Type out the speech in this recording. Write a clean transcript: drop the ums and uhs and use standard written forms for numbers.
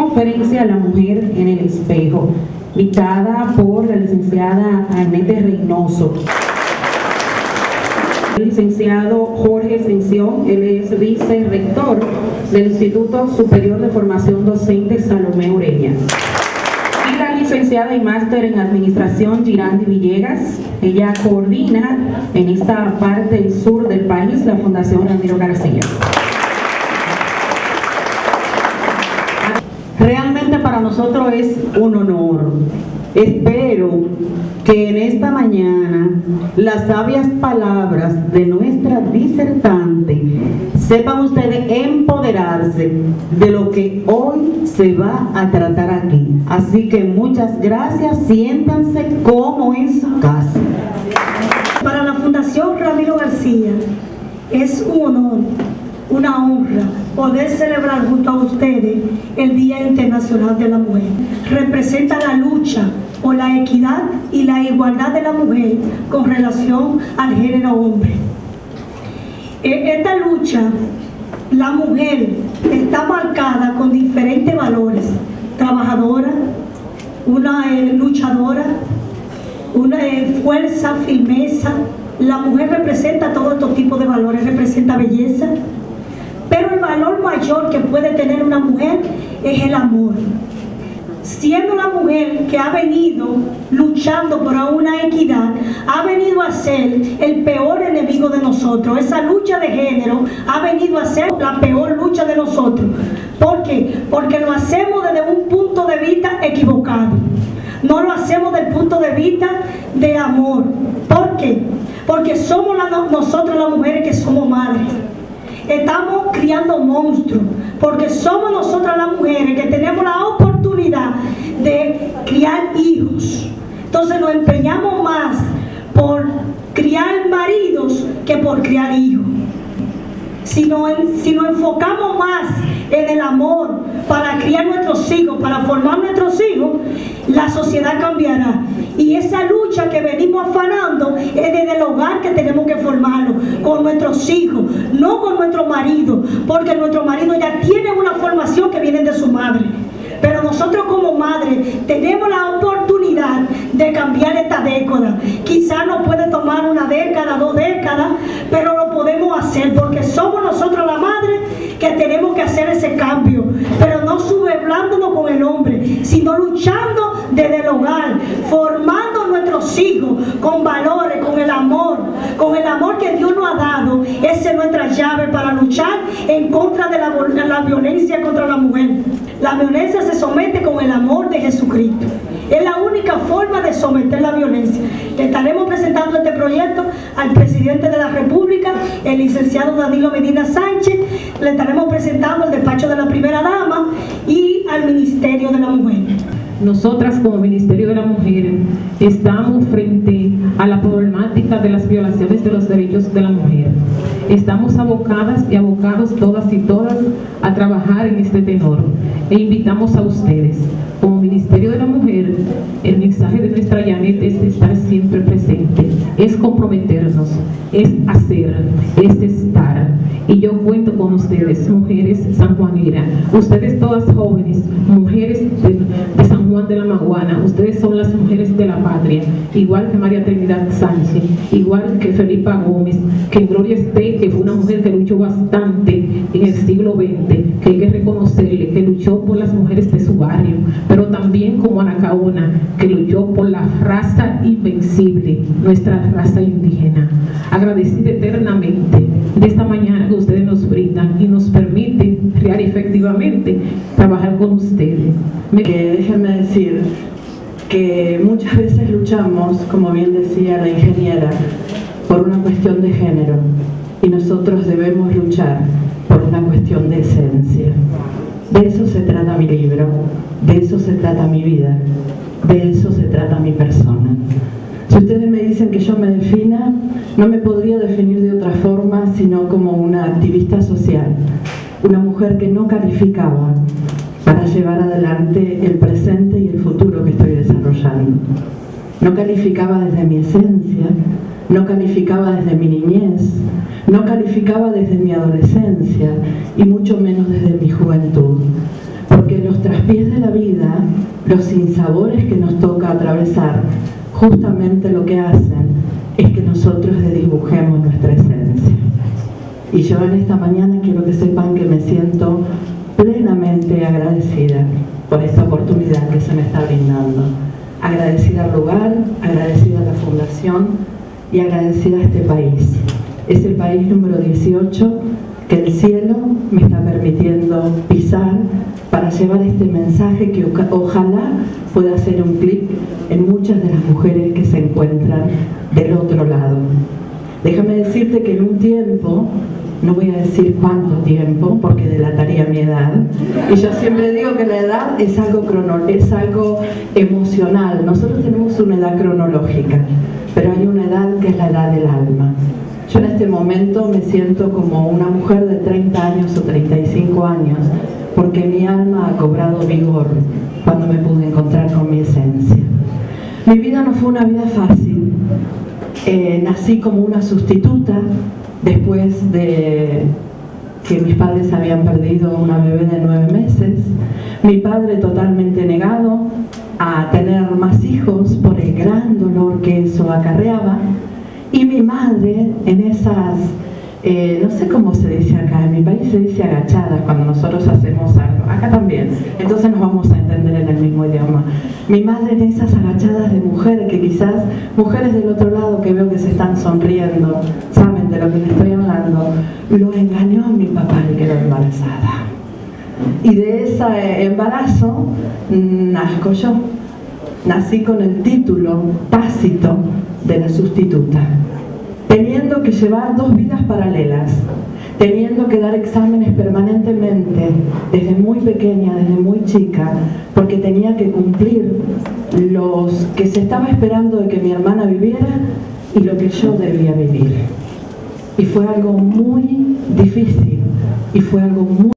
conferencia La Mujer en el Espejo, dictada por la licenciada Arnete Reynoso. El licenciado Jorge Ascensión, él es vicerrector del Instituto Superior de Formación Docente Salomé Ureña. Y la licenciada y máster en Administración Girandi Villegas, ella coordina en esta parte sur del país la Fundación Ramiro García. Realmente para nosotros es un honor. Espero que en esta mañana las sabias palabras de nuestra disertante sepan ustedes empoderarse de lo que hoy se va a tratar aquí. Así que muchas gracias, siéntanse como en su casa. Para la Fundación Ramiro García es un honor, una honra poder celebrar junto a ustedes el Día Internacional de la Mujer. Representa la lucha por la equidad y la igualdad de la mujer con relación al género hombre. En esta lucha, la mujer está marcada con diferentes valores: trabajadora, una luchadora, una fuerza, firmeza. La mujer representa todos estos tipos de valores, representa belleza, pero el valor mayor que puede tener una mujer es el amor. Siendo la mujer que ha venido luchando por una equidad, ha venido a ser el peor enemigo de nosotros. Esa lucha de género ha venido a ser la peor lucha de nosotros. ¿Por qué? Porque lo hacemos desde un punto de vista equivocado. No lo hacemos desde el punto de vista de amor. ¿Por qué? Porque somos nosotros las mujeres que somos madres. Estamos criando monstruos, porque somos nosotras las mujeres que tenemos la oportunidad de criar hijos. Entonces nos empeñamos más por criar maridos que por criar hijos. Si nos enfocamos más en el amor para criar nuestros hijos, para formar nuestros hijos, la sociedad cambiará. Y esa lucha que venimos afanando es desde el hogar que tenemos que formarlo, con nuestros hijos, no con nuestro marido, porque nuestro marido ya tiene una formación que viene de su madre. Pero nosotros como madres tenemos la oportunidad de cambiar esta década. Quizás nos puede tomar una década, 2 décadas, pero lo podemos hacer porque somos nosotros la madre que tenemos que hacer ese cambio. Pero no sublevándonos con el hombre, sino luchando desde el hogar, formando a nuestros hijos con valores, con el amor que Dios nos ha dado. Esa es nuestra llave para luchar en contra de la violencia contra la mujer. La violencia se somete con el amor de Jesucristo. Es la única forma de someter la violencia. Le estaremos presentando este proyecto al presidente de la República, el licenciado Danilo Medina Sánchez. Le estaremos presentando al despacho de la primera dama y al Ministerio de la Mujer. Nosotras como Ministerio de la Mujer estamos frente a la problemática de las violaciones de los derechos de la mujer. Estamos abocadas y abocados todas y todas a trabajar en este tenor e invitamos a ustedes. Como Ministerio de la Mujer, el mensaje de nuestra Janet es estar siempre presente, es comprometernos, es hacer, es estar. Y yo cuento con ustedes, mujeres sanjuaneras, ustedes todas jóvenes, mujeres de San Juan de la Maguana, ustedes son las mujeres de la patria, igual que María Trinidad Sánchez, igual que Felipa Gómez, que Gloria Esté, que fue una mujer que luchó bastante en el siglo XX, que hay que reconocerle, que luchó por las mujeres de su barrio, pero también como Anacaona, que luchó por la raza invencible, nuestra raza indígena. Agradecida eternamente de esta mañana que ustedes nos brindan y nos permiten real efectivamente trabajar con ustedes. Déjenme decir que muchas veces luchamos, como bien decía la ingeniera, por una cuestión de género y nosotros debemos luchar por una cuestión de esencia. De eso se trata mi libro, de eso se trata mi vida, de eso se trata mi persona. Si ustedes me dicen que yo me defina, no me podría definir de otra forma sino como una activista social, una mujer que no calificaba para llevar adelante el presente y el futuro que estoy desarrollando. No calificaba desde mi esencia, no calificaba desde mi niñez, no calificaba desde mi adolescencia y mucho menos desde mi juventud, porque los traspiés de la vida, los sinsabores que nos toca atravesar, justamente lo que hacen es que nosotros desdibujemos nuestra esencia. Y yo en esta mañana quiero que sepan que me siento plenamente agradecida por esta oportunidad que se me está brindando. Agradecida al lugar, agradecida a la Fundación y agradecida a este país. Es el país número 18 que el cielo me está permitiendo pisar para llevar este mensaje que ojalá pueda hacer un clic en muchas de las mujeres que se encuentran del otro lado. Déjame decirte que en un tiempo, no voy a decir cuánto tiempo porque delataría mi edad, y yo siempre digo que la edad es algo emocional. Nosotros tenemos una edad cronológica, pero hay una edad que es la edad del alma. Yo en este momento me siento como una mujer de 30 años o 35 años porque mi alma ha cobrado vigor cuando me pude encontrar con mi esencia. Mi vida no fue una vida fácil. Nací como una sustituta después de que mis padres habían perdido una bebé de 9 meses. Mi padre totalmente negado a tener más hijos por el gran dolor que eso acarreaba. Y mi madre en esas, no sé cómo se dice acá, en mi país se dice agachadas cuando nosotros hacemos algo, acá también, entonces nos vamos a entender en el mismo idioma. Mi madre en esas agachadas de mujer, que quizás mujeres del otro lado que veo que se están sonriendo, saben de lo que les estoy hablando, lo engañó a mi papá y quedó embarazada. Y de ese embarazo nazco yo. Nací con el título tácito de la sustituta, teniendo que llevar 2 vidas paralelas, teniendo que dar exámenes permanentemente desde muy pequeña, desde muy chica, porque tenía que cumplir los que se estaba esperando de que mi hermana viviera y lo que yo debía vivir. Y fue algo muy difícil y fue algo muy